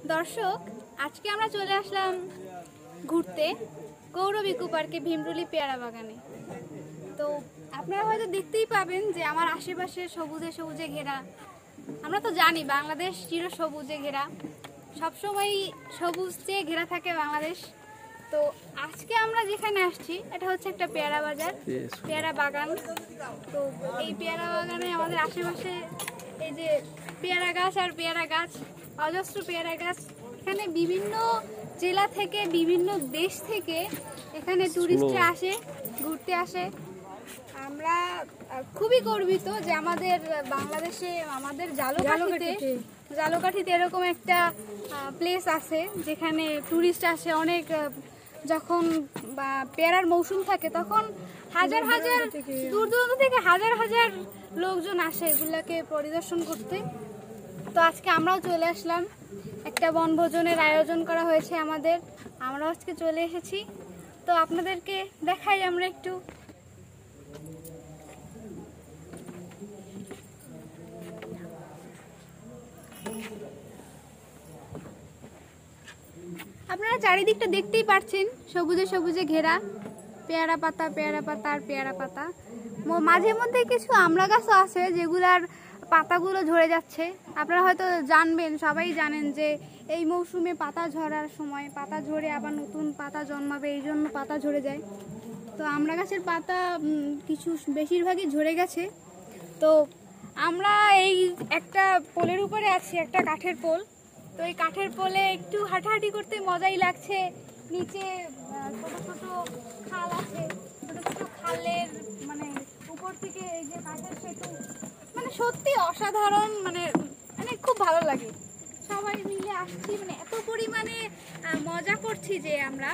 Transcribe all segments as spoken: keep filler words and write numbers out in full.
দর্শক, আজকে আমরা চলে আসলাম ঘুরতে গৌরব ইকো পার্কে ভীমরুলি পেয়ারা বাগানে। তো আপনারা হয়তো দেখতেই পাবেন যে আমার আশেপাশে সবুজে সবুজে ঘেরা। আমরা তো জানি বাংলাদেশ চির সবুজে ঘেরা, সবসময় সবুজ দিয়ে ঘেরা থাকে বাংলাদেশ। তো আজকে আমরা যেখানে আসছি এটা হচ্ছে একটা পেয়ারা বাজার, পেয়ারা বাগান। তো এই পেয়ারা বাগানে আমাদের আশেপাশে এই যে পেয়ারা গাছ আর পেয়ারা গাছ, অজস্র পেয়ারা গাছ। এখানে বিভিন্ন জেলা থেকে, বিভিন্ন দেশ থেকে এখানে টুরিস্টরা আসে, ঘুরতে আসে। আমরা খুবই গর্বিত যে আমাদের বাংলাদেশে, আমাদের ঝালকাঠিতে ঝালকাঠিতে এরকম একটা প্লেস আছে যেখানে টুরিস্ট আসে। অনেক যখন বা পেয়ারার মৌসুম থাকে তখন হাজার হাজার দূর দূরান্ত থেকে হাজার হাজার লোকজন আসে এগুলাকে পরিদর্শন করতে। তো আজকে আমরাও চলে আসলাম, একটা বনভোজনের আয়োজন করা হয়েছে আমাদের, আমরাও আজকে চলে এসেছি। তো আপনাদেরকে দেখাই আমরা একটু। আপনারা চারিদিকটা দেখতেই পাচ্ছেন, সবুজে সবুজে ঘেরা, পেয়ারা পাতা পেয়ারা পাতা আর পেয়ারা পাতা। মাঝে মধ্যে কিছু আমড়া গাছও আছে যেগুলার পাতাগুলো ঝরে যাচ্ছে। আপনারা হয়তো জানবেন, সবাই জানেন যে এই মৌসুমে পাতা ঝরার সময় পাতা ঝরে আবার নতুন পাতা জন্মাবে, এই জন্য পাতা ঝরে যায়। তো আমড়া গাছের পাতা কিছু বেশিরভাগই ঝরে গেছে। তো আমরা এই একটা পোলের উপরে আছি, একটা কাঠের পোল। তো এই কাঠের পোলে একটু হাঁটাহাঁটি করতে মজাই লাগছে। নিচে ছোট ছোট খাল আছে, ছোট ছোট খালের মানে উপর থেকে এই যে কাঠের সেতু, মানে সত্যি অসাধারণ, মানে মানে খুব ভালো লাগে। সবাই মিলে আসছি, মানে এত পরিমাণে মজা করছি যে আমরা।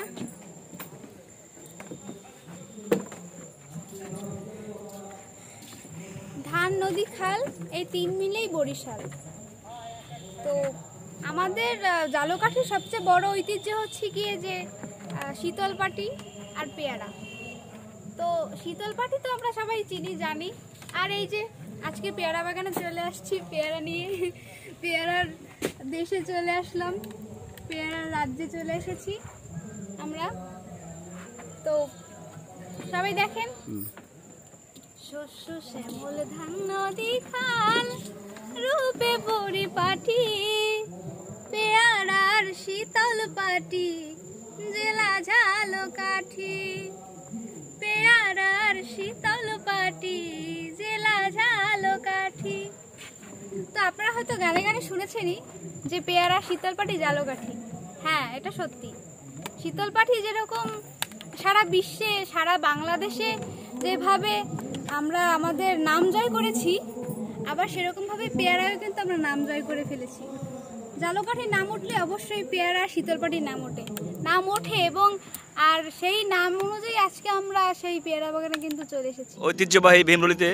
ধান, নদী, খাল এই তিন মিলেই বরিশাল। তো আমাদের ঝালকাঠির সবচেয়ে বড় ঐতিহ্য হচ্ছে গিয়ে যে শীতলপাটি আর পেয়ারা। তো শীতলপাটি তো আমরা সবাই চিনি, জানি। আর এই যে আজকে পেয়ারা বাগানে চলে আসছি পেয়ারা নিয়ে, পেয়ারার দেশে চলে আসলাম, পেয়ারার রাজ্যে চলে এসেছি আমরা। তো সবাই দেখেন, শস্য শ্যামল ধান নদী খাল রূপে পরিপাটি, পেয়ারার শীতল পাটি জেলা ঝালকাঠি, পেয়ারার শীতল পাটি জেলা ঝালকাঠি। তো আপনারা হয়তো গানে গানে শুনেছেনই যে পেয়ারা শীতল পাটি ঝালকাঠি। হ্যাঁ, এটা সত্যি। শীতল পাটি যেরকম সারা বিশ্বে, সারা বাংলাদেশে যেভাবে আমরা আমাদের নাম জয় করেছি, আবার সেরকমভাবে পেয়ারাও কিন্তু আমরা নাম জয় করে ফেলেছি। ঝালকাঠির নাম উঠলে অবশ্যই পেয়ারা শীতলপাটির নাম ওঠে নাম ওঠে এবং আর সেই নাম অনুযায়ী আজকে আমরা সেই পেয়ারা বাগানে কিন্তু চলে এসেছি। ঐতিহ্যবাহী ভীমরুলিতে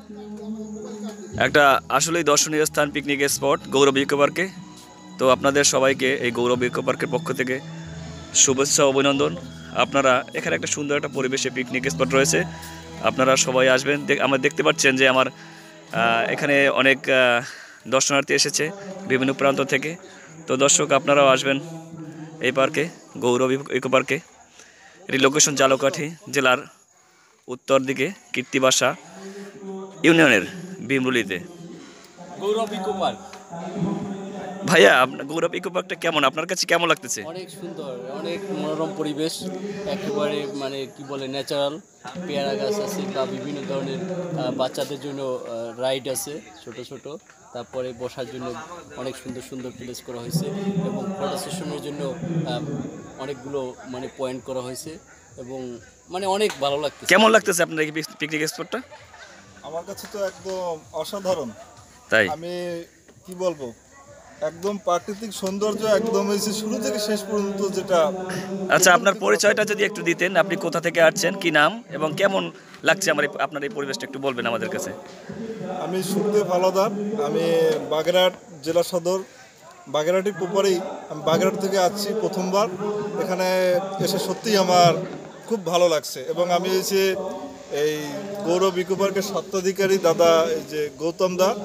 একটা আসলেই দর্শনীয় স্থান, পিকনিক স্পট গৌরব ইকো পার্কে। তো আপনাদের সবাইকে এই গৌরব ইকো পার্কের পক্ষ থেকে শুভেচ্ছা, অভিনন্দন। আপনারা এখানে একটা সুন্দর একটা পরিবেশে পিকনিক স্পট রয়েছে, আপনারা সবাই আসবেন। আমরা দেখতে পাচ্ছেন যে আমার এখানে অনেক দর্শনার্থী এসেছে বিভিন্ন প্রান্ত থেকে। তো দর্শক, আপনারাও আসবেন এই পার্কে, গৌরব ইকো পার্কে। এটি লোকেশন ঝালকাঠি জেলার উত্তর দিকে কীর্তিবাসা ইউনিয়নের ভীমরুলিতে গৌরব ইকো পার্ক। ভাইয়া, আপনার গৌরব ইকো পার্কটা কেমন, আপনার কাছে কেমন লাগতেছে? অনেক সুন্দর, অনেক মনোরম পরিবেশ, একেবারে মানে কি বলে ন্যাচারাল। পেয়ারা গাছ আছে বা বিভিন্ন ধরনের বাচ্চাদের জন্য রাইড আছে ছোট ছোট, তারপরে বসার জন্য অনেক সুন্দর সুন্দর প্লেস করা হয়েছে এবং ফটো সেশনের জন্য অনেকগুলো মানে পয়েন্ট করা হয়েছে এবং মানে অনেক ভালো লাগতেছে। কেমন লাগতেছে আপনার এই পিকনিক স্পটটা? আমার কাছে তো একদম অসাধারণ। তাই আমি কি বলবো, একদম প্রাকৃতিক সৌন্দর্য একদম হয়েছে শুরু থেকে শেষ পর্যন্ত যেটা। আচ্ছা, আপনার পরিচয়টা যদি একটু দিতেন, আপনি কোথা থেকে আসছেন, কি নাম এবং কেমন লাগছে আমার আপনার এই পরিবেশটা একটু বলবেন আমাদের কাছে। আমি সুখদেব হাওলাদার, আমি বাগেরহাট জেলা সদর, বাগেরহাটের পুপারেই। আমি বাগেরহাট থেকে আসছি প্রথমবার, এখানে এসে সত্যিই আমার খুব ভালো লাগছে। এবং আমি এসে এই গৌরব ইকো পার্কের স্বত্বাধিকারী দাদা, এই যে গৌতম দা,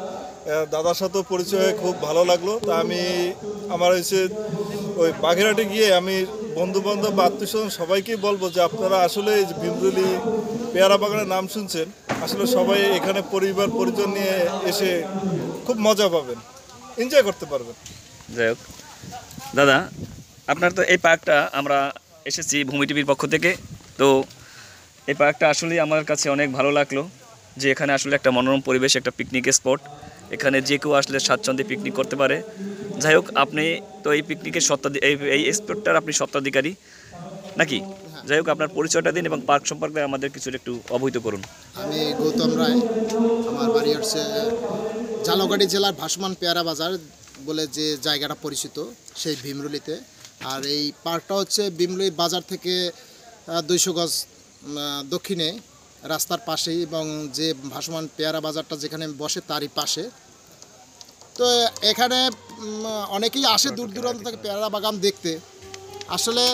আহ, দাদার সাথেও পরিচয় হয়ে খুব ভালো লাগলো। তা আমি আমার হচ্ছে ওই বাগেরহাটে গিয়ে আমি বন্ধু বান্ধব বা আত্মীয় স্বজন সবাইকেই বলবো যে আপনারা আসলে এই যে ভীমরুলি পেয়ারা বাগানের নাম শুনছেন, আসলে সবাই এখানে পরিবার পরিজন নিয়ে এসে খুব মজা পাবেন, এনজয় করতে পারবেন। যাই হোক দাদা, আপনার তো এই পার্কটা আমরা এসেছি ভূমি টিভির পক্ষ থেকে, তো এই পার্কটা আসলেই আমার কাছে অনেক ভালো লাগলো যে এখানে আসলে একটা মনোরম পরিবেশ, একটা পিকনিক স্পট, এখানে যে কেউ আসলে স্বাচ্ছন্দ্যে পিকনিক করতে পারে। যাই হোক, আপনি তো এই পিকনিকের সত্ত্বাধি এই এই স্পটটার আপনি সত্ত্বাধিকারী নাকি? যাই হোক, আপনার পরিচয়টা দিন এবং পার্ক সম্পর্কে আমাদের কিছু একটু অবহিত করুন। আমি গৌতম রায়, আমার বাড়ি হচ্ছে ঝালকাঠি জেলার ভাসমান পেয়ারা বাজার বলে যে জায়গাটা পরিচিত, সেই ভীমরুলিতে। আর এই পার্কটা হচ্ছে ভীমরুলি বাজার থেকে দুইশো গজ দক্ষিণে রাস্তার পাশেই, এবং যে ভাসমান পেয়ারা বাজারটা যেখানে বসে তারই পাশে। তো এখানে অনেকেই আসে দূর দূরান্ত থেকে পেয়ারা বাগান দেখতে। আসলে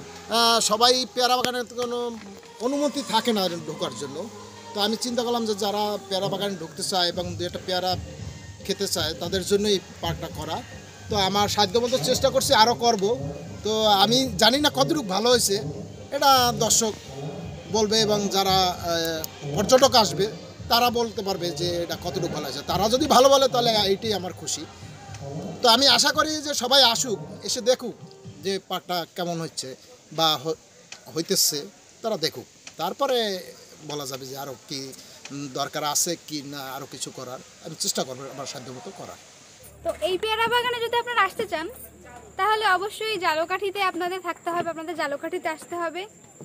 সবাই পেয়ারা বাগানের কোনো অনুমতি থাকে না ঢোকার জন্য। তো আমি চিন্তা করলাম যে যারা পেয়ারা বাগানে ঢুকতে চায় এবং দু একটা পেয়ারা খেতে চায় তাদের জন্য এই পার্কটা করা। তো আমার সাধ্যমতো চেষ্টা করছি, আরও করব। তো আমি জানি না কতটুকু ভালো হয়েছে, এটা দর্শক বলবে এবং যারা পর্যটক আসবে তারা বলতে পারবে যে এটা কতটুকু ভালো হয়েছে। তারা যদি ভালো বলে তাহলে এইটাই আমার খুশি। তো আমি আশা করি যে সবাই আসুক, এসে দেখুক যে পার্কটা কেমন হচ্ছে বা হইতেছে, তারা দেখুক, তারপরে বলা যাবে যে আরও কি দরকার আছে কি না, আরও কিছু করার। আমি চেষ্টা করবো আমার সাধ্যমতো করার। তো এই পেয়ারা বাগানে যদি আপনারা আসতে চান তাহলে অবশ্যই ঝালকাঠিতে আপনাদের থাকতে হবে, আপনাদের ঝালকাঠিতে আসতে হবে।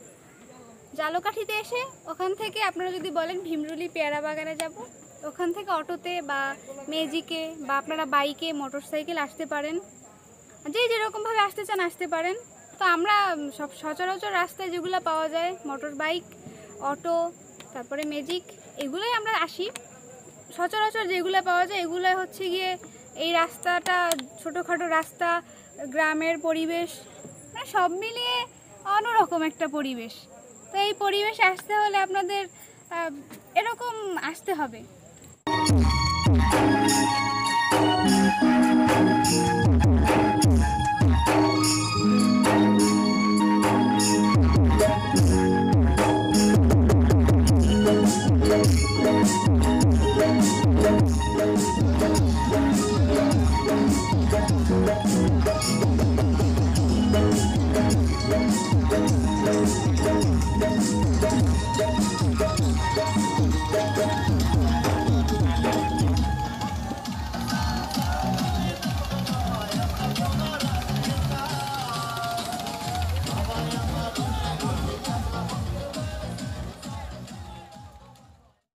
ঝালকাঠিতে এসে ওখান থেকে আপনারা যদি বলেন ভীমরুলি পেয়ারা বাগানে যাব, ওখান থেকে অটোতে বা ম্যাজিকে বা আপনারা বাইকে মোটর সাইকেল আসতে পারেন, যে যেরকমভাবে আসতে চান আসতে পারেন। তো আমরা সব সচরাচর রাস্তায় যেগুলো পাওয়া যায়, মোটর বাইক, অটো, তারপরে ম্যাজিক, এগুলোই আমরা আসি। সচরাচর যেগুলো পাওয়া যায় এগুলোই হচ্ছে গিয়ে এই রাস্তাটা ছোটোখাটো রাস্তা, গ্রামের পরিবেশ, মানে সব মিলিয়ে অন্যরকম একটা পরিবেশ। তো এই পরিবেশে আসতে হলে আপনাদের এরকম আসতে হবে। Thank you.